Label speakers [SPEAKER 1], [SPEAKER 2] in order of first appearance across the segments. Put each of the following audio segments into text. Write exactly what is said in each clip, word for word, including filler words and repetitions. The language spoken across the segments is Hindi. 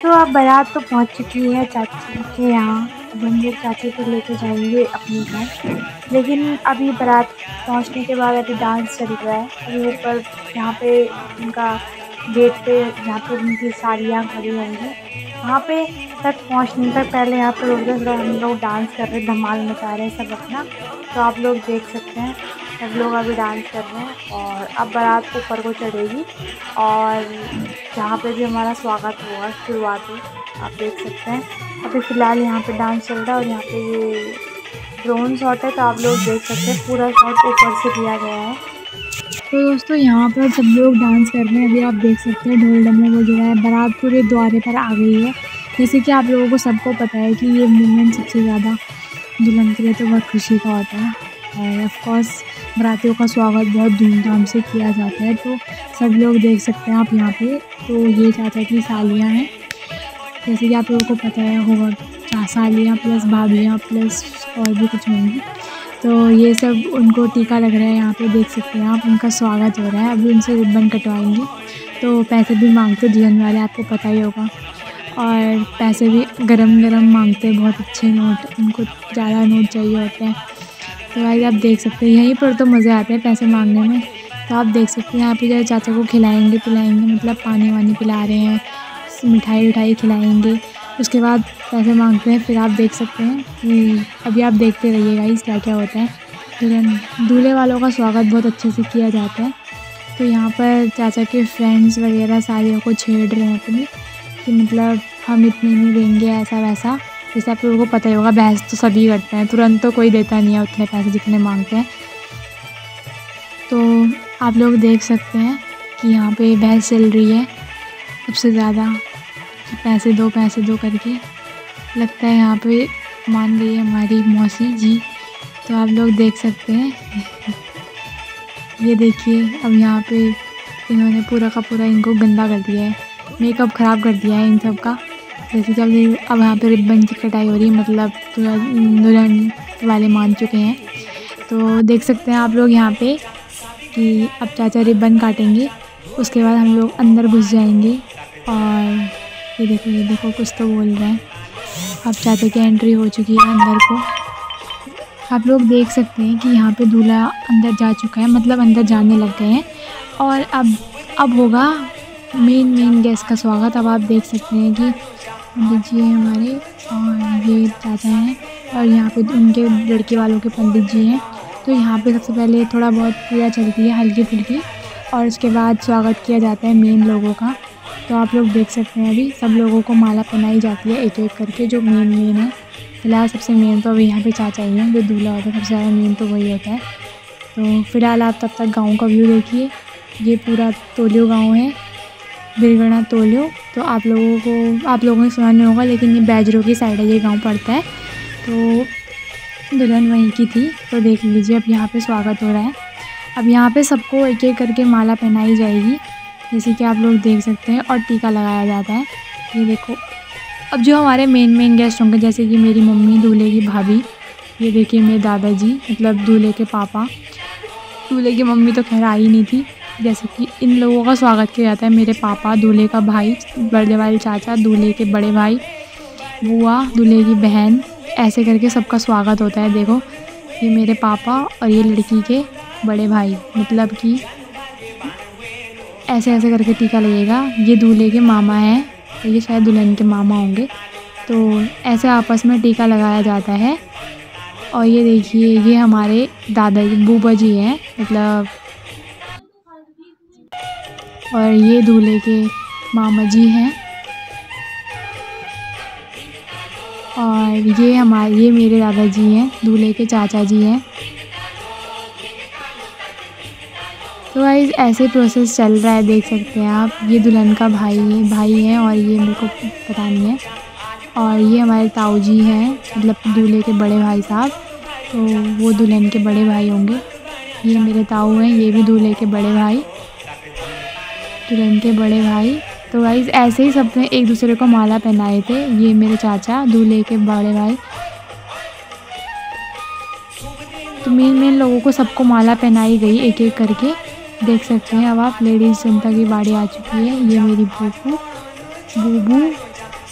[SPEAKER 1] तो अब बारात तो पहुंच चुकी है चाची के यहाँ। अब हम लोग चाची को लेके जाएंगे अपने घर, लेकिन अभी बारात पहुंचने के बाद अभी डांस चल रहा है। अभी ऊपर यहाँ पे उनका गेट पे जहाँ पे उनकी सालियाँ खड़ी होंगी वहाँ पे तक पहुँचने तक पहले यहाँ पे रोज रोज हम लोग डांस कर रहे हैं, धमाल मचा रहे हैं सब अपना। तो आप लोग देख सकते हैं सब लोग अभी डांस कर रहे हैं और अब बारात ऊपर को चढ़ेगी और जहाँ पे भी हमारा स्वागत हुआ शुरुआत हुई आप देख सकते हैं। अभी फ़िलहाल यहाँ पे डांस चल रहा है और यहाँ पे ये ड्रोन शॉट है तो आप लोग देख सकते हैं पूरा शॉट ऊपर से लिया गया है। तो दोस्तों यहाँ पर सब लोग डांस कर रहे हैं। अभी आप देख सकते हैं ढोल डमरू बज रहा है, बारात पूरे द्वारे पर आ गई है। जैसे कि आप लोगों को सबको पता है कि ये मोमेंट सबसे ज़्यादा दुल्हन के लिए तो बहुत खुशी का होता है और ऑफ कोर्स बारातियों का स्वागत बहुत धूमधाम से किया जाता है। तो सब लोग देख सकते हैं आप यहाँ पे। तो ये चाचा की सालियाँ हैं, जैसे कि आप लोगों को पता है होगा, चार सालियाँ प्लस भाभियाँ प्लस और भी कुछ होंगी। तो ये सब उनको टीका लग रहा है, यहाँ पे देख सकते हैं आप, उनका स्वागत हो रहा है। अभी उनसे रिबन कटवाएंगे तो पैसे भी मांगते दुल्हन वाले, आपको पता ही होगा, और पैसे भी गरम गरम मांगते हैं, बहुत अच्छे नोट, उनको ज़्यादा नोट चाहिए होते हैं। तो भाई आप देख सकते हैं यहीं पर तो मज़े आते हैं पैसे मांगने में। तो आप देख सकते हैं यहाँ पे जो चाचा को खिलाएंगे पिलाएंगे, मतलब पानी वानी पिला रहे हैं, मिठाई उठाई खिलाएंगे, उसके बाद पैसे मांगते हैं। फिर आप देख सकते हैं कि अभी आप देखते रहिएगा इस क्या क्या होता है। दुल्हन दूल्हे वालों का स्वागत बहुत अच्छे से किया जाता है। तो यहाँ पर चाचा के फ्रेंड्स वगैरह सारियों को छेड़ रहे हैं अपनी कि मतलब हम इतने नहीं देंगे ऐसा वैसा। जैसे आप लोगों को पता ही होगा बहस तो सभी करते हैं, तुरंत तो कोई देता नहीं है उतने पैसे जितने मांगते हैं। तो आप लोग देख सकते हैं कि यहाँ पे बहस चल रही है सबसे ज़्यादा, पैसे दो पैसे दो करके। लगता है यहाँ पे मान गई है हमारी मौसी जी। तो आप लोग देख सकते हैं ये देखिए अब यहाँ पे इन्होंने पूरा का पूरा इनको गंदा कर दिया है, मेकअप ख़राब कर दिया है इन सब का। जैसे कि अब अब यहाँ पे रिबन की कटाई हो रही है, मतलब दुल्हन वाले मान चुके हैं। तो देख सकते हैं आप लोग यहाँ पे कि अब चाचा रिबन काटेंगे, उसके बाद हम लोग अंदर घुस जाएंगे। और ये देखो ये देखो कुछ तो बोल रहे हैं। अब चाचा की एंट्री हो चुकी है अंदर को। आप लोग देख सकते हैं कि यहाँ पे दूल्हा अंदर जा चुका है, मतलब अंदर जाने लग गए हैं। और अब अब होगा मेन मेन गेस्ट का स्वागत। अब आप देख सकते हैं कि पंडित जी हैं हमारे और ये चाचा हैं और यहाँ पे उनके लड़के वालों के पंडित जी हैं। तो यहाँ पे सबसे पहले थोड़ा बहुत पूजा चलती है हल्की फुल्की और उसके बाद स्वागत किया जाता है मेन लोगों का। तो आप लोग देख सकते हैं अभी सब लोगों को माला पहनाई जाती है एक एक करके, जो मेन मेन है। फिलहाल सबसे मेन तो अभी यहाँ पे चाचा ही हैं, जो दूल्हा होता है सबसे ज़्यादा मेन तो वही होता है। तो फिलहाल आप तब तक गाँव का व्यू देखिए। ये पूरा तोलियो गाँव है, बिरगना तोलियो। तो आप लोगों को आप लोगों ने सुना नहीं होगा, लेकिन ये बैजरों की साइड है, ये गांव पड़ता है। तो दुल्हन वहीं की थी। तो देख लीजिए अब यहाँ पे स्वागत हो रहा है। अब यहाँ पे सबको एक एक करके माला पहनाई जाएगी, जैसे कि आप लोग देख सकते हैं, और टीका लगाया जाता है। ये देखो अब जो हमारे मेन मेन गेस्ट होंगे, जैसे कि मेरी मम्मी, दूल्हे की भाभी, ये देखिए मेरे दादाजी मतलब दूल्हे के पापा। दूल्हे की मम्मी तो खैर आई नहीं थी। जैसे कि इन लोगों का स्वागत किया जाता है, मेरे पापा, दूल्हे का भाई, बड़े वाले चाचा, दूल्हे के बड़े भाई, बुआ, दूल्हे की बहन, ऐसे करके सबका स्वागत होता है। देखो ये मेरे पापा और ये लड़की के बड़े भाई, मतलब कि ऐसे ऐसे करके टीका लगेगा। ये दूल्हे के मामा हैं, तो ये शायद दुल्हन के मामा होंगे। तो ऐसे आपस में टीका लगाया जाता है। और ये देखिए ये हमारे दादाजी बूबा जी हैं, मतलब, और ये दूल्हे के मामा जी हैं। और ये हमारे ये मेरे दादाजी हैं, दूल्हे के चाचा जी हैं। तो गाइस ऐसे प्रोसेस चल रहा है, देख सकते हैं आप। ये दुल्हन का भाई भाई है और ये मेरे को पता नहीं है। और ये हमारे ताऊ जी हैं, मतलब दूल्हे के बड़े भाई साहब, तो वो दुल्हन के बड़े भाई होंगे। ये मेरे ताऊ हैं, ये भी दूल्हे के बड़े भाई, दुल्हन के बड़े भाई। तो गाइस ऐसे ही सबने एक दूसरे को माला पहनाए थे। ये मेरे चाचा, दूल्हे के बड़े भाई। तो मेन मेन लोगों को सबको माला पहनाई गई एक एक करके, देख सकते हैं। अब आप लेडीज़ जनता की बारी आ चुकी है। ये मेरी बूबू बूबू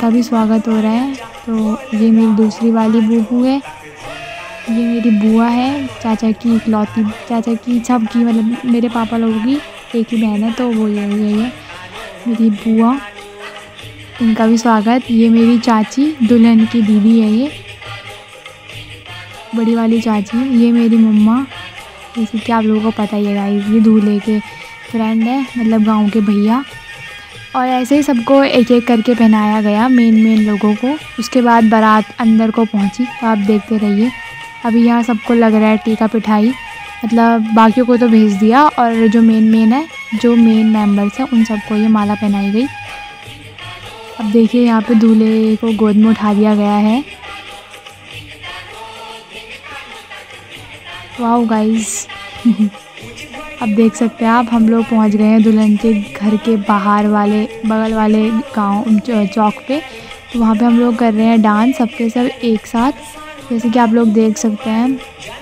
[SPEAKER 1] इनका भी स्वागत हो रहा है। तो ये मेरी दूसरी वाली बूबू है, ये मेरी बुआ है, चाचा की इकलौती, चाचा की सबकी मतलब मेरे पापा लोगों की एक ही बहन है, तो वो ये ये है मेरी बुआ, इनका भी स्वागत। ये मेरी चाची, दुल्हन की दीदी है, ये बड़ी वाली चाची। ये मेरी मम्मा, जैसे कि आप लोगों को पता ही है गाइस, ये दूल्हे के फ्रेंड है, मतलब गांव के भैया। और ऐसे ही सबको एक एक करके पहनाया गया, मेन मेन लोगों को। उसके बाद बारात अंदर को पहुंची, तो आप देखते रहिए। अभी यहाँ सबको लग रहा है टीका पिठाई, मतलब बाकियों को तो भेज दिया, और जो मेन मेन है, जो मेन मेंबर्स हैं, उन सबको ये माला पहनाई गई। अब देखिए यहाँ पे दूल्हे को गोद में उठा दिया गया है। Wow guys. अब देख सकते हैं आप, हम लोग पहुँच गए हैं दुल्हन के घर के बाहर वाले बगल वाले गांव चौक पे। तो वहाँ पे हम लोग कर रहे हैं डांस, सबके सब एक साथ, जैसे कि आप लोग देख सकते हैं।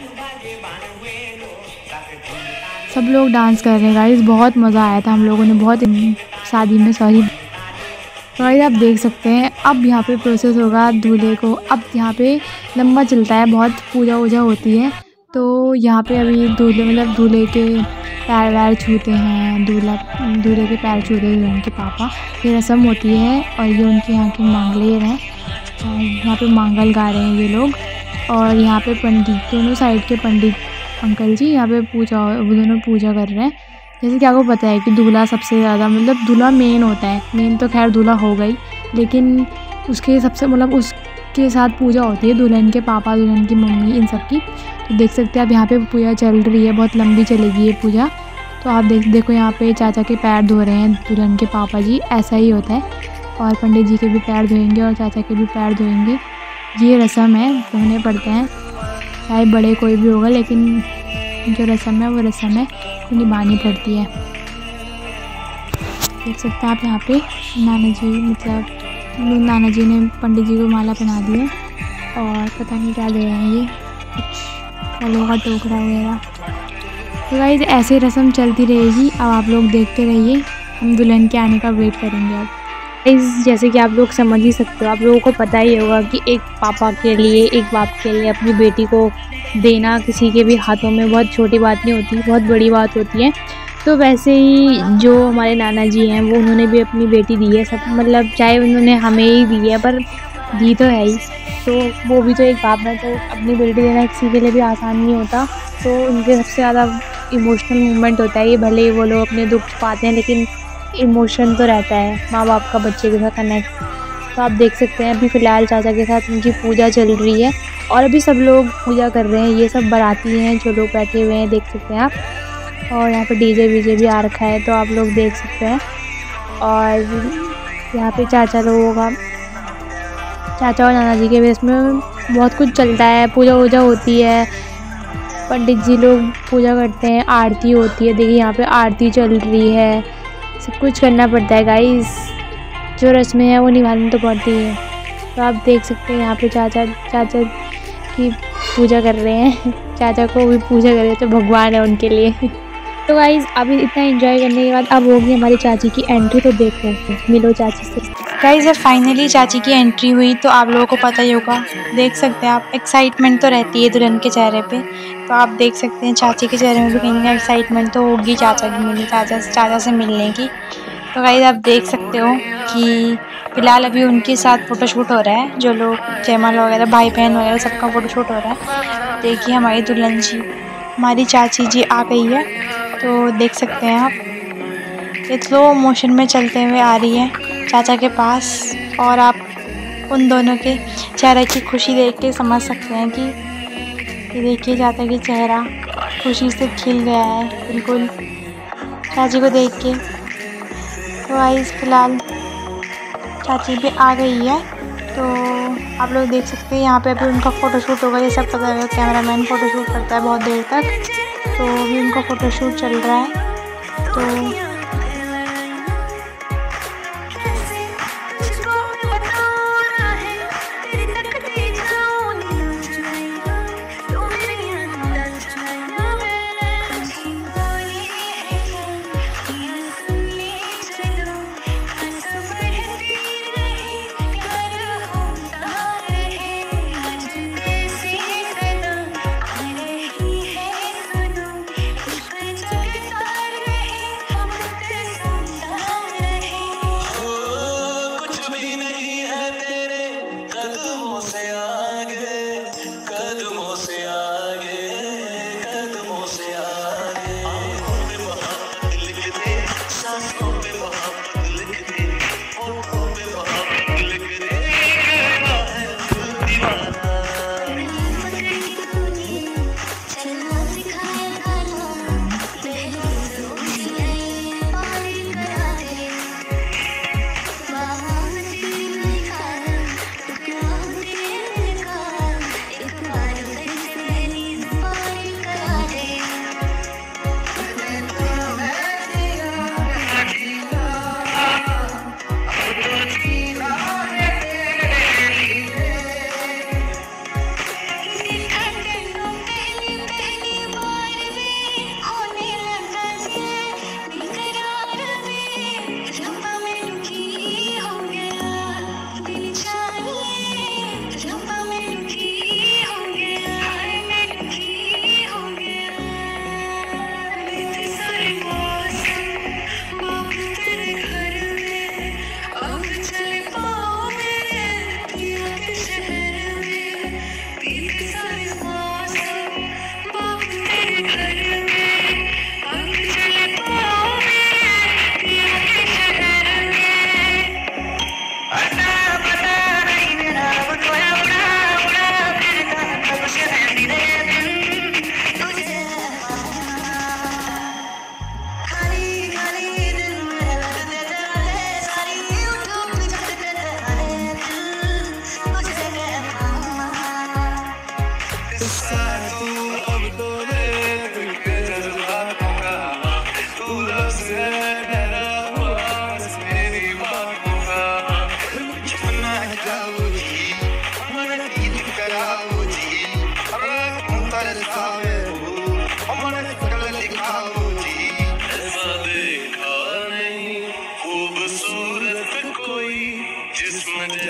[SPEAKER 1] सब लोग डांस कर रहे हैं गाइस, बहुत मज़ा आया था हम लोगों ने, बहुत शादी में सॉरी। तो गाइस आप देख सकते हैं, अब यहाँ पे प्रोसेस होगा दूल्हे को। अब यहाँ पे लंबा चलता है, बहुत पूजा वूजा होती है। तो यहाँ पे अभी दूल्हे मतलब दूल्हे के पैर वैर छूते हैं, दूल्हा दूल्हे के पैर छूते हैं दुल्हन के पापा, ये रस्म होती है। और ये उनके यहाँ के मंगलेर हैं, यहाँ पे मंगल गा रहे हैं ये लोग। और यहाँ पे पंडित, दोनों साइड के पंडित अंकल जी यहाँ पे पूजा, वो दोनों पूजा कर रहे हैं। जैसे कि आपको पता है कि दूल्हा सबसे ज़्यादा मतलब दूल्हा मेन होता है, मेन तो खैर दूल्हा हो गई, लेकिन उसके सबसे मतलब उसके साथ पूजा होती है दुल्हन के पापा, दुल्हन की मम्मी, इन सब की। तो देख सकते हैं अब यहाँ पे पूजा चल रही है, बहुत लंबी चलेगी ये पूजा। तो आप देख देखो यहाँ पे चाचा के पैर धो रहे हैं दुल्हन के पापा जी, ऐसा ही होता है। और पंडित जी के भी पैर धोएंगे और चाचा के भी पैर धोएंगे, ये रस्म है, धोने पड़ते हैं, चाहे बड़े कोई भी होगा, लेकिन जो रस्म है वो रस्म है, वो निभानी पड़ती है। देख सकते हैं आप यहाँ पे नाना जी, मतलब नाना जी ने पंडित जी को माला पहना दी है, और पता नहीं क्या दे रहे हैं ये, कुछ फलों का टोकरा वगैरह। तो गाइस ऐसे रस्म चलती रहेगी, अब आप लोग देखते रहिए, हम दुल्हन के आने का वेट करेंगे। अब इस जैसे कि आप लोग समझ ही सकते हो, आप लोगों को पता ही होगा कि एक पापा के लिए, एक बाप के लिए अपनी बेटी को देना किसी के भी हाथों में बहुत छोटी बात नहीं होती, बहुत बड़ी बात होती है। तो वैसे ही जो हमारे नाना जी हैं, वो उन्होंने भी अपनी बेटी दी है, सब मतलब चाहे उन्होंने हमें ही दी है, पर दी तो है ही। तो वो भी तो एक बाप है, तो अपनी बेटी देना किसी के लिए भी आसान नहीं होता। तो उनके सबसे ज़्यादा इमोशनल मोमेंट होता है ये, भले ही वो लोग अपने दुख पाते हैं, लेकिन इमोशन तो रहता है माँ बाप का बच्चे के साथ कनेक्ट। तो आप देख सकते हैं अभी फ़िलहाल चाचा के साथ उनकी पूजा चल रही है, और अभी सब लोग पूजा कर रहे हैं, ये सब बाराती हैं जो लोग बैठे हुए हैं, देख सकते हैं आप। और यहाँ पे डीजे वीजे भी आ रखा है, तो आप लोग देख सकते हैं। और यहाँ पे चाचा लोगों का, चाचा और नाना जी के बेस में बहुत कुछ चलता है, पूजा वूजा होती है, पंडित जी लोग पूजा करते हैं, आरती होती है, देखिए यहाँ पे आरती चल रही है, सब कुछ करना पड़ता है गाइस, जो रस्में हैं वो निभानी तो पड़ती है। तो आप देख सकते हैं यहाँ पे चाचा चाचा की पूजा कर रहे हैं, चाचा को भी पूजा कर रहे हैं, तो भगवान है उनके लिए। तो गाइस अभी इतना एंजॉय करने के बाद अब होगी हमारी चाची की एंट्री, तो देखो मिलो चाची से। गाइस जब फाइनली चाची की एंट्री हुई, तो आप लोगों को पता ही होगा, देख सकते हैं आप, एक्साइटमेंट तो रहती है दुल्हन के चेहरे पे। तो आप देख सकते हैं चाची के चेहरे में भी कहीं ना एक्साइटमेंट तो होगी चाचा की मिलने चाचा चाचा से मिलने की। तो गाइस आप देख सकते हो कि फ़िलहाल अभी उनके साथ फ़ोटोशूट हो रहा है, जो लोग जयमाला वगैरह, भाई बहन वगैरह सबका फ़ोटोशूट हो रहा है। देखिए हमारी दुल्हन जी, हमारी चाची जी आ गई है, तो देख सकते हैं आप, ये स्लो मोशन में चलते हुए आ रही है चाचा के पास। और आप उन दोनों के चेहरे की खुशी देख के समझ सकते हैं कि ये देखिए चाचा की चेहरा खुशी से खिल गया है बिल्कुल चाची को देख के। तो गाइस फ़िलहाल चाची भी आ गई है, तो आप लोग देख सकते हैं यहाँ पे अभी उनका फ़ोटोशूट होगा, ये सब पता है, कैमरामैन फ़ोटोशूट करता है बहुत देर तक, तो अभी उनका फ़ोटोशूट चल रहा है। तो
[SPEAKER 2] गुस्सा तू अब तो ले के जज्बातों का तू लफ्ज़ डरा हुआ बस मेरी बातों का कितना जाऊँ जी हमारा दिल कराओ जी हमारा तरसावे हो हमारा सकल लिखाओ जी ऐसा देखा नहीं खूबसूरत कोई जिस्म